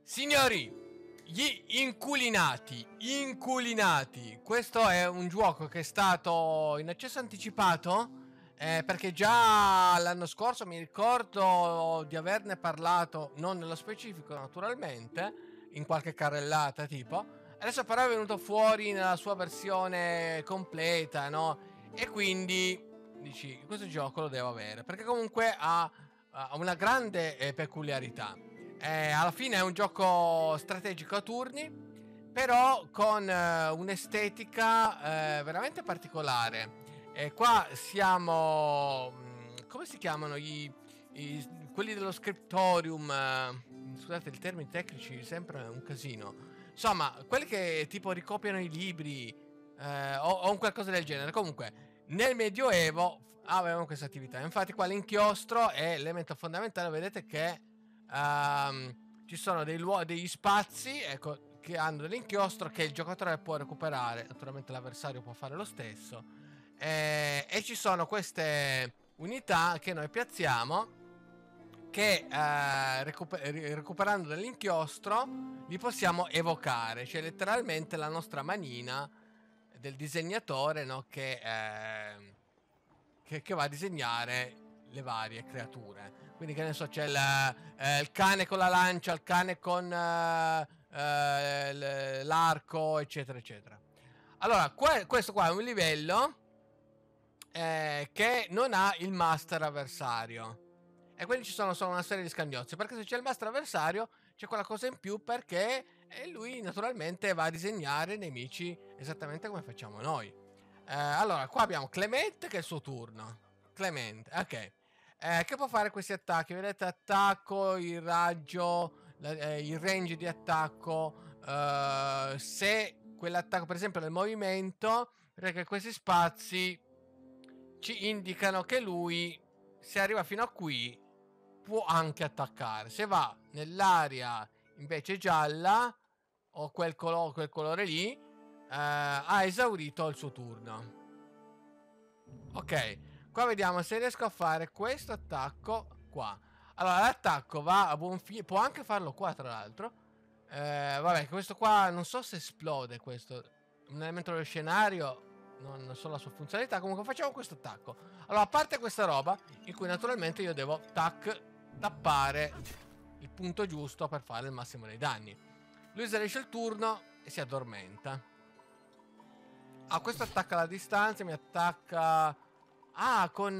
Signori, gli inculinati. Questo è un gioco che è stato in accesso anticipato, perché già l'anno scorso mi ricordo di averne parlato, non nello specifico naturalmente, in qualche carrellata tipo. Adesso però è venuto fuori nella sua versione completa, no? E quindi dici, questo gioco lo devo avere, perché comunque ha una grande peculiarità. Alla fine è un gioco strategico a turni, però con un'estetica veramente particolare. Qua siamo... come si chiamano quelli dello scriptorium? Scusate, i termini tecnici sempre è un casino. Insomma, quelli che tipo ricopiano i libri o un qualcosa del genere. Comunque, nel Medioevo avevano questa attività. Infatti qua l'inchiostro è l'elemento fondamentale. Vedete che ci sono degli spazi, ecco, che hanno dell'inchiostro che il giocatore può recuperare. Naturalmente l'avversario può fare lo stesso. E ci sono queste unità che noi piazziamo che recuperando dell'inchiostro li possiamo evocare, cioè letteralmente la nostra manina del disegnatore, no? Che va a disegnare le varie creature. Quindi che ne so, c'è il cane con la lancia, il cane con l'arco, eccetera eccetera. Allora, questo qua è un livello che non ha il master avversario. E quindi ci sono solo una serie di scagnozzi. Perché se c'è il master avversario c'è quella cosa in più, perché lui naturalmente va a disegnare nemici esattamente come facciamo noi. Allora, qua abbiamo Clemente che è il suo turno. Clemente, ok. Che può fare questi attacchi? Vedete, attacco, il raggio, il range di attacco. Se quell'attacco, per esempio, nel movimento, perché questi spazi ci indicano che lui, se arriva fino a qui, può anche attaccare. Se va nell'area invece gialla o quel colore lì, ha esaurito il suo turno. Ok, qua vediamo se riesco a fare questo attacco qua. Allora, l'attacco va a buon fine. Può anche farlo qua, tra l'altro. Vabbè, questo qua non so se esplode questo. Un elemento dello scenario. Non so la sua funzionalità. Comunque facciamo questo attacco. Allora, a parte questa roba, in cui naturalmente io devo tappare il punto giusto per fare il massimo dei danni. Lui esarisce il turno e si addormenta. Questo attacca alla distanza, mi attacca... con...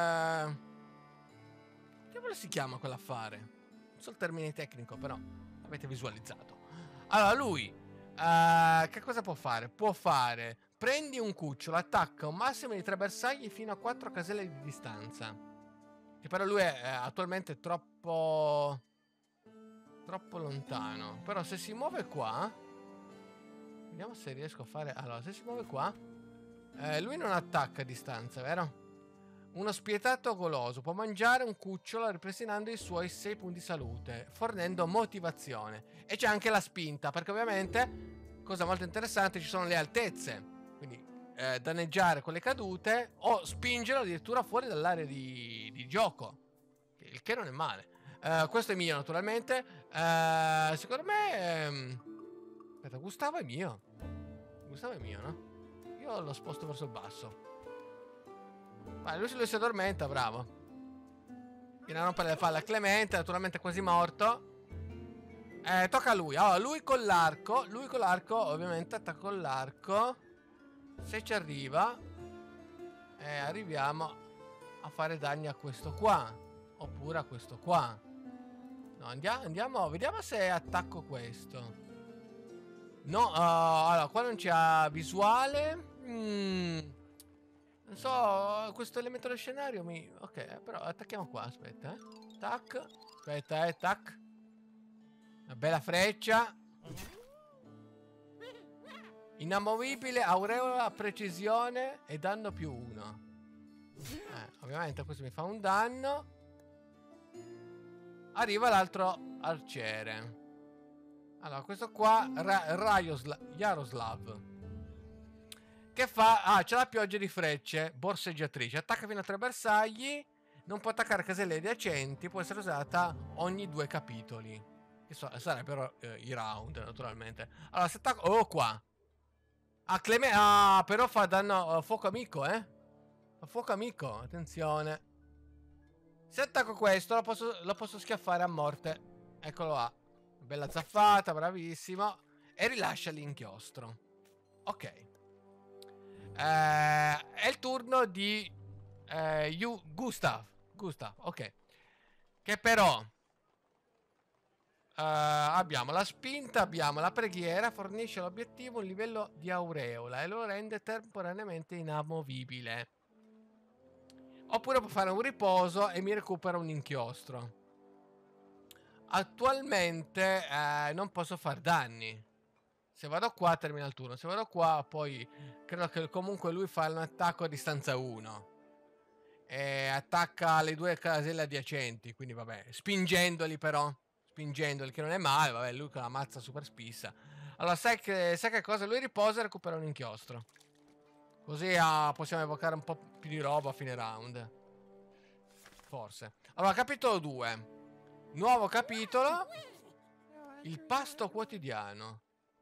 che diavolo si chiama quell'affare? Non so il termine tecnico, però avete visualizzato. Allora, lui... che cosa può fare? Può fare... Prendi un cucciolo, attacca un massimo di 3 bersagli fino a 4 caselle di distanza. Che però lui è attualmente troppo lontano. Però se si muove qua... Vediamo se riesco a fare... Allora, se si muove qua... lui non attacca a distanza, vero? Uno spietato goloso può mangiare un cucciolo ripristinando i suoi 6 punti salute, fornendo motivazione. E c'è anche la spinta, perché ovviamente, cosa molto interessante, ci sono le altezze. Quindi danneggiare con le cadute o spingerlo addirittura fuori dall'area di gioco. Il che non è male. Questo è mio naturalmente. Secondo me... aspetta, Gustavo è mio. Gustavo è mio, no? Io lo sposto verso il basso. Vai, lui si addormenta, bravo. Viene a rompere le palle a Clemente, naturalmente quasi morto. Tocca a lui. Allora, lui con l'arco, ovviamente attacca con l'arco. Se ci arriva, arriviamo a fare danni a questo qua. Oppure a questo qua. No, andiamo, vediamo se attacco questo. No, allora, qua non c'ha visuale. Non so, questo elemento dello scenario mi... Ok, però attacchiamo qua, aspetta, tac. Aspetta, tac. Una bella freccia. Inamovibile, aureola, precisione e danno +1. Ovviamente questo mi fa un danno. Arriva l'altro arciere. Allora, questo qua, Jaroslav. Che fa? C'è la pioggia di frecce borseggiatrice. Attacca fino a 3 bersagli. Non può attaccare caselle adiacenti. Può essere usata ogni 2 capitoli. Che sarebbero i round, naturalmente. Allora, se attacco... Oh, qua. Ah, Ah, però fa danno fuoco amico, Fa fuoco amico, attenzione. Se attacco questo, lo posso schiaffare a morte. Eccolo là. Bella zaffata, bravissimo. E rilascia l'inchiostro. Ok. È il turno di Gustav. Gustav, ok. Che però abbiamo la spinta, abbiamo la preghiera, fornisce all'obiettivo un livello di aureola e lo rende temporaneamente inamovibile. Oppure può fare un riposo e mi recupera un inchiostro. Attualmente non posso fare danni. Se vado qua termina il turno. Se vado qua poi credo che comunque lui fa un attacco a distanza 1. E attacca le due caselle adiacenti. Quindi vabbè, spingendoli però. Spingendoli, che non è male. Vabbè, lui con la mazza super spissa. Allora, sai che cosa? Lui riposa e recupera un inchiostro. Così possiamo evocare un po' più di roba a fine round. Forse. Allora, capitolo 2. Nuovo capitolo. Il pasto quotidiano.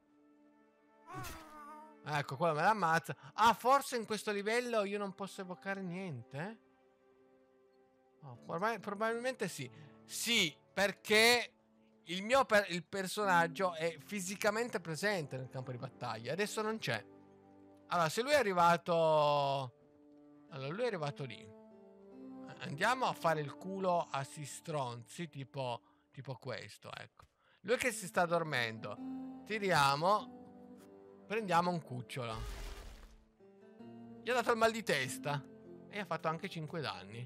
Ecco, quello me la ammazza. Ah, forse in questo livello io non posso evocare niente? Oh, probabilmente sì. Sì, perché il personaggio è fisicamente presente nel campo di battaglia. Adesso non c'è. Allora, se lui è arrivato... Allora, lui è arrivato lì. Andiamo a fare il culo a sti stronzi, tipo questo, ecco. Lui che si sta dormendo. Tiriamo. Prendiamo un cucciolo. Gli ha dato il mal di testa. E ha fatto anche 5 danni.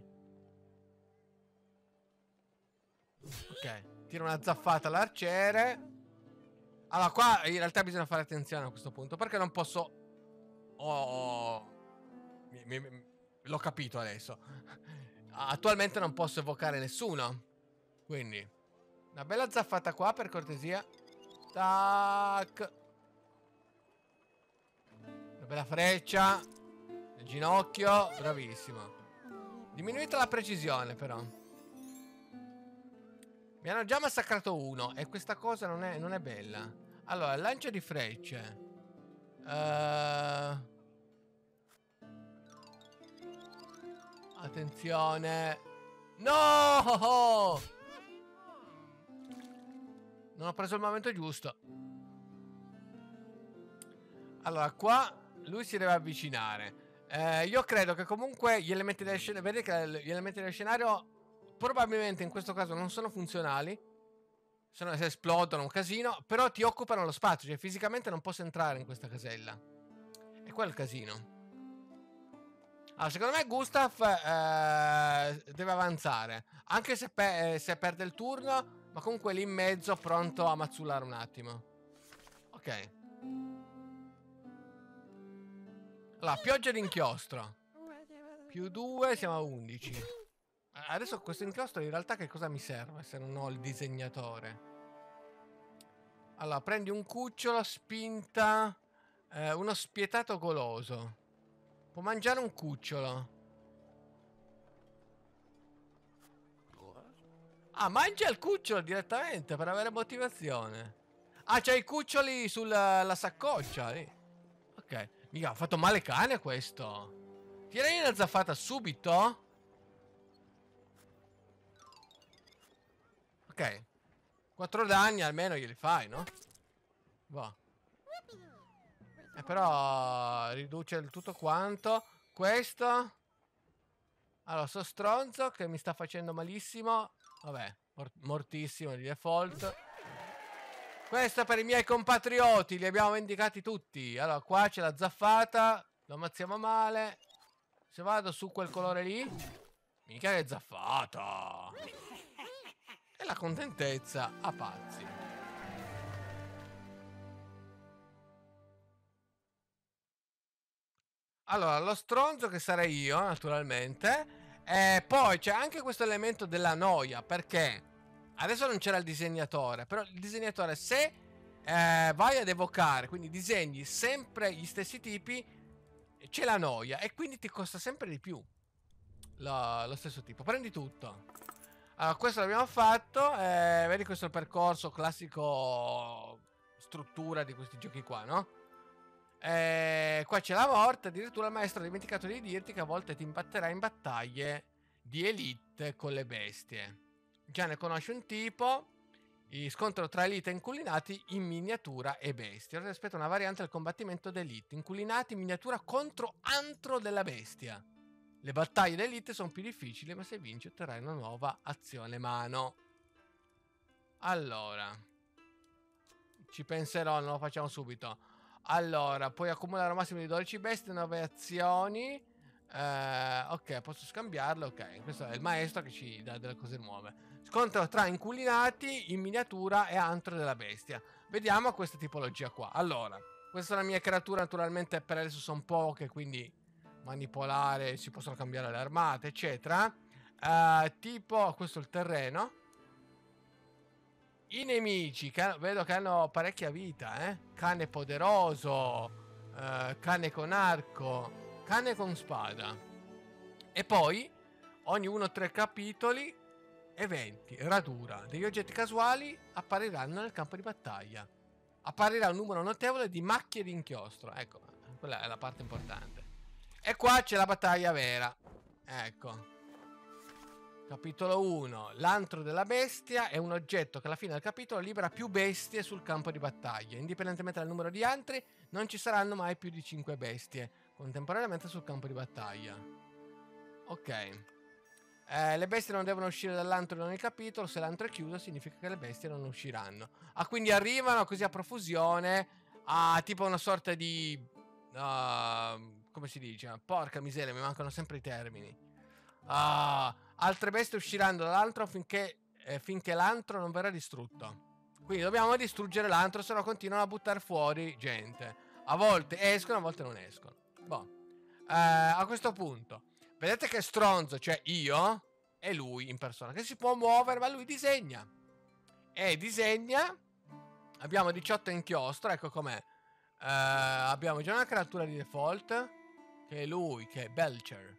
Ok. Tira una zaffata all'arciere. Allora, qua in realtà bisogna fare attenzione a questo punto. Perché non posso... L'ho capito adesso. Attualmente non posso evocare nessuno. Quindi una bella zaffata qua per cortesia. Tac. Una bella freccia. Il ginocchio. Bravissimo. Diminuita la precisione però. Mi hanno già massacrato uno. E questa cosa non è bella. Allora, lancio di frecce. Attenzione. No! Non ho preso il momento giusto. Allora, qua lui si deve avvicinare. Io credo che comunque gli elementi del scenario... Vedete che gli elementi del scenario probabilmente in questo caso non sono funzionali. Se esplodono un casino. Però ti occupano lo spazio. Cioè fisicamente non posso entrare in questa casella. E qua è il casino. Allora, secondo me Gustav deve avanzare. Anche se perde il turno. Ma comunque lì in mezzo pronto a mazzulare un attimo. Ok. Allora, pioggia d'inchiostro. Più 2, siamo a 11. Adesso questo inchiostro in realtà che cosa mi serve se non ho il disegnatore? Allora, prendi un cucciolo, spinta, uno spietato goloso. Può mangiare un cucciolo. Ah, mangia il cucciolo direttamente per avere motivazione. Ah, c'ha i cuccioli sulla saccoccia lì. Ok. Mica, ha fatto male cane questo. Tiragli una zaffata subito. Ok. 4 danni almeno glieli fai, no? Va. Però riduce il tutto quanto. Questo. Allora, so stronzo che mi sta facendo malissimo. Vabbè, mortissimo di default. Questo per i miei compatrioti. Li abbiamo vendicati tutti. Allora, qua c'è la zaffata. Lo ammazziamo male. Se vado su quel colore lì. Mica che zaffata. E la contentezza a pazzi. Allora, lo stronzo che sarei io, naturalmente. E poi c'è anche questo elemento della noia, perché adesso non c'era il disegnatore, però il disegnatore se vai ad evocare, quindi disegni sempre gli stessi tipi, c'è la noia e quindi ti costa sempre di più lo stesso tipo. Prendi tutto. Allora, questo l'abbiamo fatto. Vedi, questo è il percorso classico struttura di questi giochi qua, no? Qua c'è la morte. Addirittura il maestro ha dimenticato di dirti che a volte ti imbatterà in battaglie di elite con le bestie. Già ne conosci un tipo. Scontro tra elite e inculinati in miniatura e bestia. Ora aspetta una variante del combattimento d'elite. Inculinati in miniatura contro antro della bestia. Le battaglie d'elite sono più difficili, ma se vinci otterrai una nuova azione mano. Allora, ci penserò, non lo facciamo subito. Allora, puoi accumulare un massimo di 12 bestie, 9 azioni. Ok, posso scambiarle. Ok, questo è il maestro che ci dà delle cose nuove. Scontro tra inculinati in miniatura e antro della bestia. Vediamo questa tipologia qua. Allora, questa è la mia creatura, naturalmente per adesso sono poche, quindi manipolare, si possono cambiare le armate, eccetera. Tipo, questo è il terreno. I nemici, vedo che hanno parecchia vita, eh. Cane poderoso, cane con arco, cane con spada. E poi, ogni 1-3 capitoli, eventi, radura, degli oggetti casuali appariranno nel campo di battaglia. Apparirà un numero notevole di macchie di inchiostro. Ecco, quella è la parte importante. E qua c'è la battaglia vera. Ecco. Capitolo 1. L'antro della bestia è un oggetto che alla fine del capitolo libera più bestie sul campo di battaglia. Indipendentemente dal numero di antri, non ci saranno mai più di 5 bestie contemporaneamente sul campo di battaglia. Ok. Le bestie non devono uscire dall'antro in ogni capitolo. Se l'antro è chiuso significa che le bestie non usciranno. Quindi arrivano così a profusione, a tipo una sorta di... come si dice? Porca miseria, mi mancano sempre i termini. Altre bestie usciranno dall'antro finché l'antro non verrà distrutto. Quindi dobbiamo distruggere l'antro, se no continuano a buttare fuori gente. A volte escono, a volte non escono. Boh. A questo punto, vedete che stronzo, cioè io e lui in persona, che si può muovere, ma lui disegna. E disegna. Abbiamo 18 inchiostro, ecco com'è. Abbiamo già una creatura di default, che è lui, che è Belcher.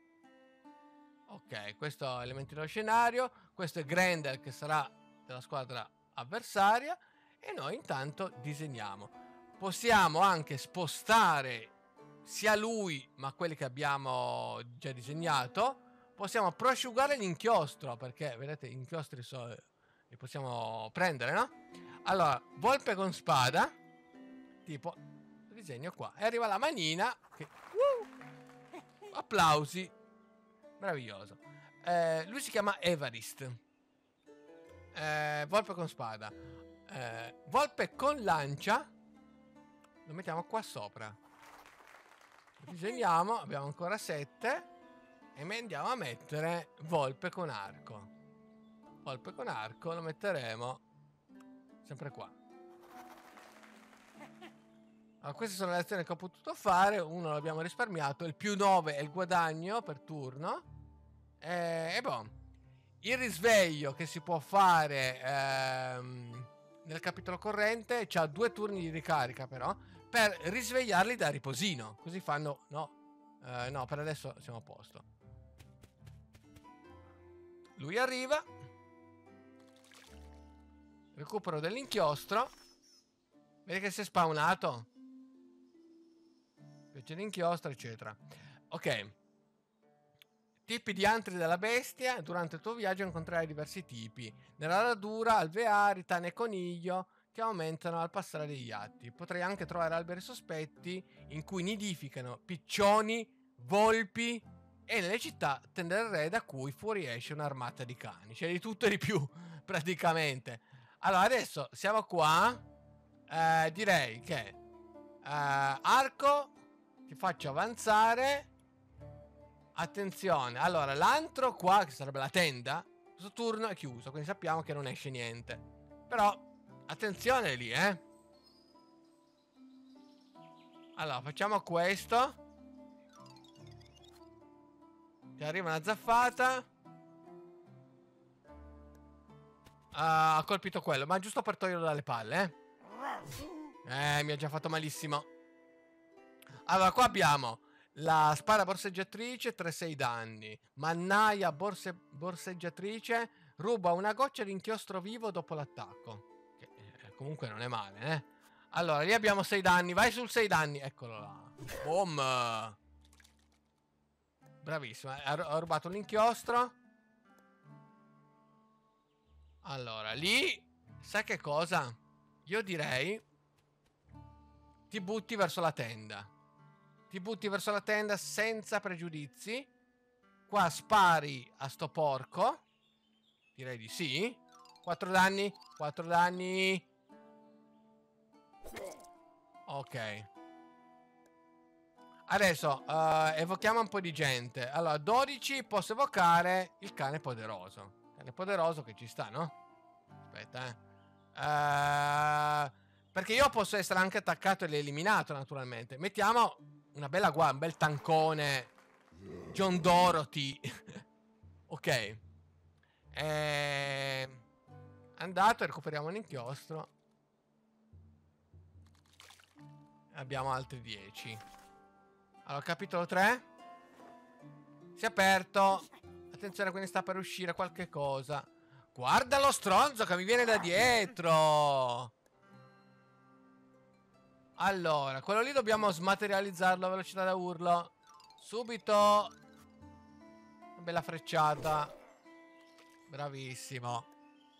Ok, questo è elementi dello scenario. Questo è Grendel, che sarà della squadra avversaria. E noi intanto disegniamo. Possiamo anche spostare sia lui, ma quelli che abbiamo già disegnato. Possiamo prosciugare l'inchiostro, perché vedete, gli inchiostri li possiamo prendere, no? Allora, volpe con spada, tipo, disegno qua. E arriva la manina, che... applausi. Meraviglioso. Lui si chiama Evarist. Volpe con spada. Volpe con lancia. Lo mettiamo qua sopra. Lo disegniamo. Abbiamo ancora 7. E andiamo a mettere volpe con arco. Volpe con arco lo metteremo sempre qua. Allora, queste sono le azioni che ho potuto fare. Uno l'abbiamo risparmiato. Il più 9 è il guadagno per turno. E boh. Il risveglio che si può fare nel capitolo corrente c'ha 2 turni di ricarica, però, per risvegliarli da riposino. Così fanno... No, per adesso siamo a posto. Lui arriva. Recupero dell'inchiostro. Vedi che si è spawnato. Piace l'inchiostro, eccetera. Ok. Tipi di antri della bestia. Durante il tuo viaggio incontrerai diversi tipi. Nella radura, alveari, tane e coniglio, che aumentano al passare degli atti. Potrai anche trovare alberi sospetti in cui nidificano piccioni, volpi e nelle città tende il re da cui fuoriesce un'armata di cani. C'è di tutto e di più, praticamente. Allora, adesso siamo qua. Direi che arco, ti faccio avanzare. Attenzione, allora l'antro qua, che sarebbe la tenda, questo turno è chiuso, quindi sappiamo che non esce niente. Però, attenzione lì, Allora, facciamo questo. Ti arriva una zaffata. Ha colpito quello, ma giusto per toglierlo dalle palle, mi ha già fatto malissimo. Allora, qua abbiamo la spada borseggiatrice, 3-6 danni. Mannaia borseggiatrice, Ruba una goccia di inchiostro vivo dopo l'attacco. Che comunque non è male, eh. Allora, lì abbiamo 6 danni. Vai sul 6 danni. Eccolo là. Boom. Bravissimo. Ha rubato l'inchiostro. Allora, lì... Sai che cosa? Io direi... Ti butti verso la tenda. Ti butti verso la tenda senza pregiudizi. Qua spari a sto porco. Direi di sì. 4 danni. 4 danni. Ok. Adesso evochiamo un po' di gente. Allora, 12 posso evocare il cane poderoso. Cane poderoso che ci sta, no? Aspetta, perché io posso essere anche attaccato e eliminato, naturalmente. Mettiamo una bella un bel tancone John Dorothy. Ok. Andato, recuperiamo l'inchiostro. Abbiamo altri 10. Allora, capitolo 3. Si è aperto. Attenzione, quindi sta per uscire qualche cosa. Guarda lo stronzo che mi viene da dietro. Allora, quello lì dobbiamo smaterializzarlo a velocità da urlo. Subito. Una bella frecciata. Bravissimo.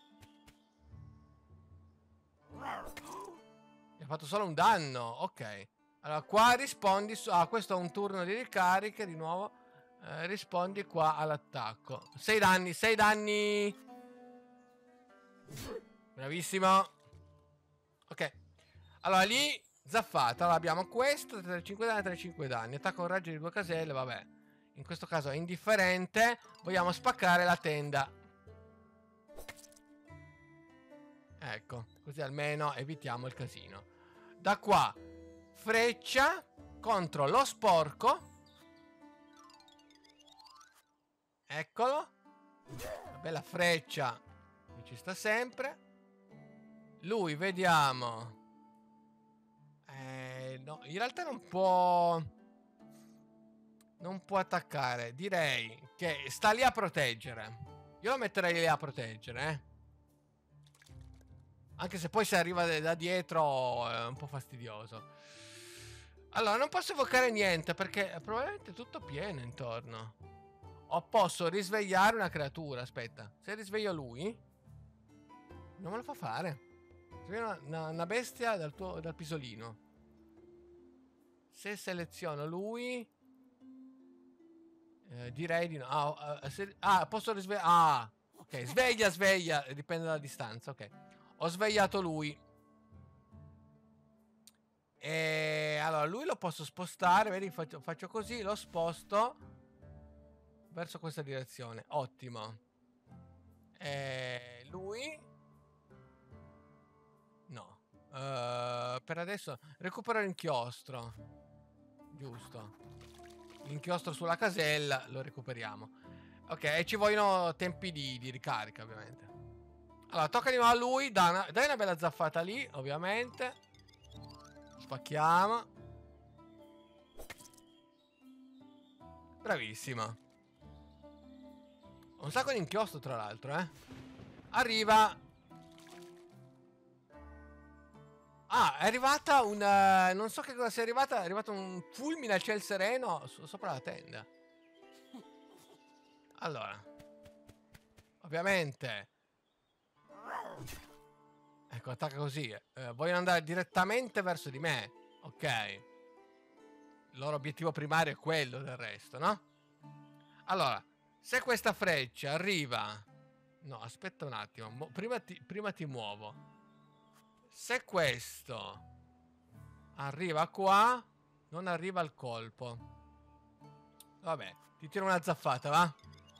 Mi ha fatto solo un danno. Ok. Allora, qua rispondi su... Ah, questo è un turno di ricarica. Di nuovo. Rispondi qua all'attacco. 6 danni, 6 danni. Bravissimo. Ok. Allora, lì... Zaffata. Allora, abbiamo questo. 35 danni, 35 danni. Attacco un raggio di 2 caselle. Vabbè. In questo caso è indifferente. Vogliamo spaccare la tenda. Ecco, così almeno evitiamo il casino. Da qua, freccia contro lo sporco. Eccolo. Una bella freccia che ci sta sempre. Lui, vediamo. No, in realtà non può... Non può attaccare. Direi che sta lì a proteggere. Io lo metterei lì a proteggere, Anche se poi se arriva da dietro è un po' fastidioso. Allora, non posso evocare niente perché è probabilmente tutto pieno intorno. O posso risvegliare una creatura. Aspetta, se risveglio lui, non me lo fa fare. Risveglio una bestia dal pisolino. Se seleziono lui, direi di no. Posso risvegliare. Ok, sveglia. Dipende dalla distanza. Ok. Ho svegliato lui. E allora lui lo posso spostare. Vedi, faccio così, lo sposto verso questa direzione. Ottimo. Lui no. Per adesso recupero l'inchiostro. Giusto. L'inchiostro sulla casella lo recuperiamo. Ok, e ci vogliono tempi di ricarica, ovviamente. Allora, tocca di nuovo a lui. Dai una bella zaffata lì, ovviamente. Spacchiamo. Bravissimo. Ho un sacco di inchiostro, tra l'altro, Arriva. Ah, è arrivata non so che cosa sia arrivata. È arrivato un fulmine a ciel sereno sopra la tenda. Allora. Ovviamente. Ecco, attacca così. Vogliono andare direttamente verso di me. Ok. Il loro obiettivo primario è quello, del resto, no? Allora, se questa freccia arriva... No, aspetta un attimo. Prima ti muovo. Se questo arriva qua, non arriva al colpo. Vabbè, ti tiro una zaffata, va?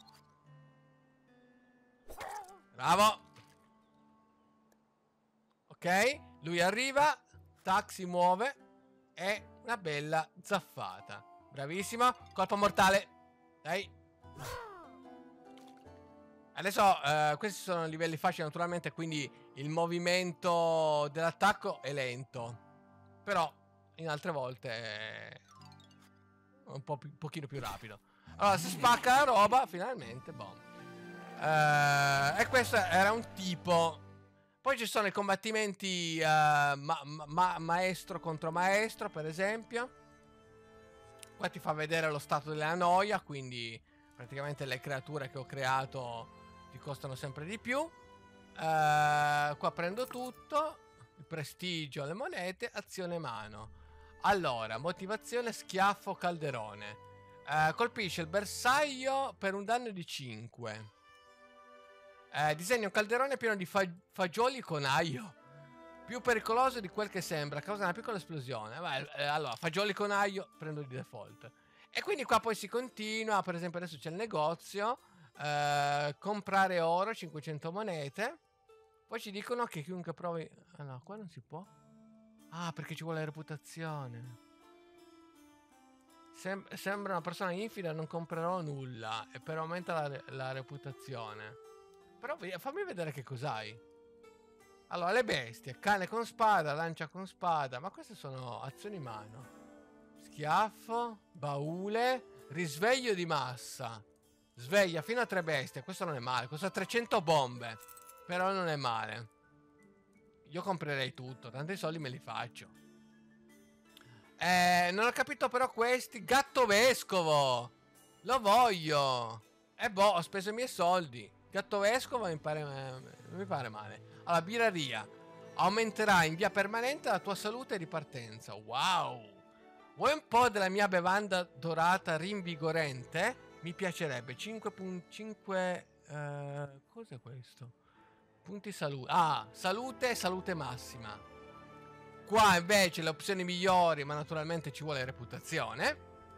Bravo. Ok, lui arriva, tac, si muove e una bella zaffata. Bravissimo, colpo mortale. Dai. Adesso questi sono livelli facili naturalmente, quindi il movimento dell'attacco è lento. Però in altre volte è un pochino più rapido. Allora, si spacca la roba, finalmente, boom. E questo era un tipo. Poi ci sono i combattimenti maestro contro maestro, per esempio. Qua ti fa vedere lo stato della noia, quindi praticamente le creature che ho creato ti costano sempre di più. Qua prendo tutto. Il prestigio, le monete, azione mano. Allora, motivazione, schiaffo, calderone. Colpisce il bersaglio per un danno di 5. Disegna un calderone pieno di fagioli con aglio. Più pericoloso di quel che sembra, causa una piccola esplosione. Allora, fagioli con aglio, prendo di default. E quindi qua poi si continua. Per esempio adesso c'è il negozio. Comprare oro, 500 monete. Poi ci dicono che chiunque provi... Ah no, qua non si può. Ah, perché ci vuole la reputazione. Sembra una persona infida, non comprerò nulla. E però aumenta la reputazione. Però fammi vedere che cos'hai. Allora, le bestie. Cane con spada, lancia con spada. Ma queste sono azioni mano. Schiaffo, baule, risveglio di massa. Sveglia fino a 3 bestie. Questo non è male. Costa 300 bombe. Però non è male. Io comprerei tutto. Tanti soldi me li faccio. Non ho capito però questi. Gatto vescovo. Lo voglio. E boh, ho speso i miei soldi. Gatto vescovo non mi pare male. Allora, birreria. Aumenterà in via permanente la tua salute e ripartenza. Wow. Vuoi un po' della mia bevanda dorata rinvigorente? Mi piacerebbe. 5.5. Cos'è questo? Punti salute. Ah, salute e salute massima. Qua invece le opzioni migliori, ma naturalmente ci vuole reputazione.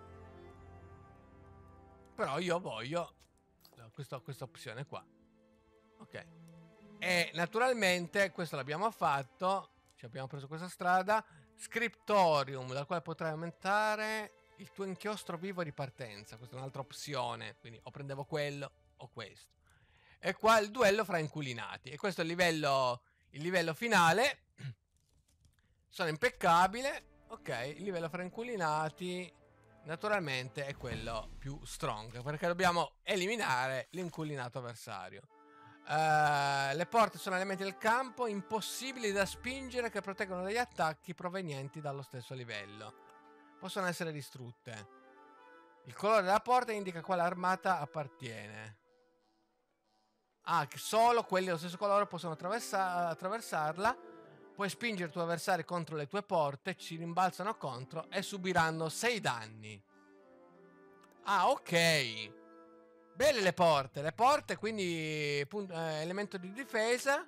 Però io voglio questa opzione qua. Ok. E naturalmente questo l'abbiamo fatto. Ci abbiamo preso questa strada. Scriptorium, dal quale potrai aumentare il tuo inchiostro vivo di partenza. Questa è un'altra opzione. Quindi o prendevo quello o questo. E qua il duello fra inculinati. E questo è il livello finale. Sono impeccabile. Ok, il livello fra inculinati naturalmente è quello più strong, perché dobbiamo eliminare l'inculinato avversario. Le porte sono elementi del campo impossibili da spingere che proteggono dagli attacchi provenienti dallo stesso livello. Possono essere distrutte. Il colore della porta indica a quale armata appartiene. Ah, che solo quelli dello stesso colore possono attraversarla. Puoi spingere i tuoi avversari contro le tue porte, ci rimbalzano contro e subiranno 6 danni. Ah, ok. Belle le porte quindi elemento di difesa.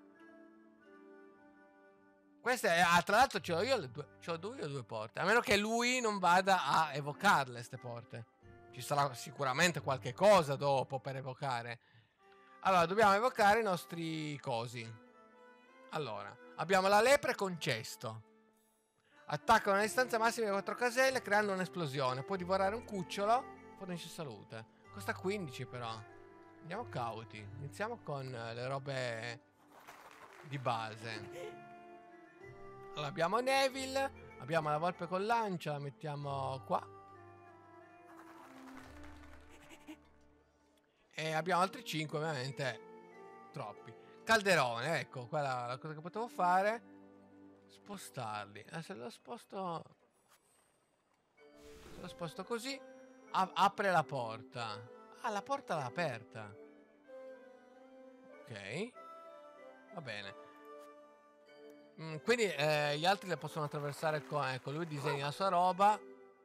Queste, tra l'altro ce l'ho io due porte. A meno che lui non vada a evocarle, queste porte. Ci sarà sicuramente qualche cosa dopo per evocare. Allora, dobbiamo evocare i nostri cosi. Allora, abbiamo la lepre con cesto. Attacca una distanza massima di 4 caselle creando un'esplosione. Può divorare un cucciolo. Fornisce salute. Costa 15 però. Andiamo cauti. Iniziamo con le robe di base. Allora, abbiamo Neville. Abbiamo la volpe con lancia. La mettiamo qua. E abbiamo altri 5 ovviamente. Troppi. Calderone, ecco, quella la cosa che potevo fare. Spostarli. Se lo sposto così, apre la porta. Ah, la porta l'ha aperta. Ok. Va bene. Quindi gli altri le possono attraversare con... Ecco, lui disegna la sua roba.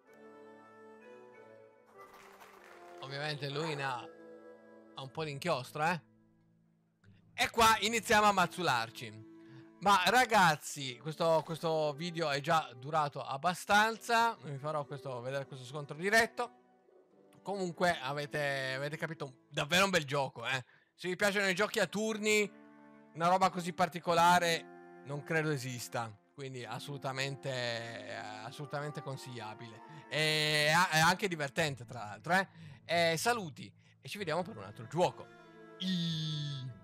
Ovviamente lui ha un po' di inchiostro, E qua iniziamo a mazzularci. Ma ragazzi, questo video è già durato abbastanza. Non vi farò vedere questo scontro diretto. Comunque avete capito, davvero un bel gioco, Se vi piacciono i giochi a turni, una roba così particolare non credo esista. Quindi assolutamente consigliabile. E è anche divertente, tra l'altro, Saluti e ci vediamo per un altro gioco.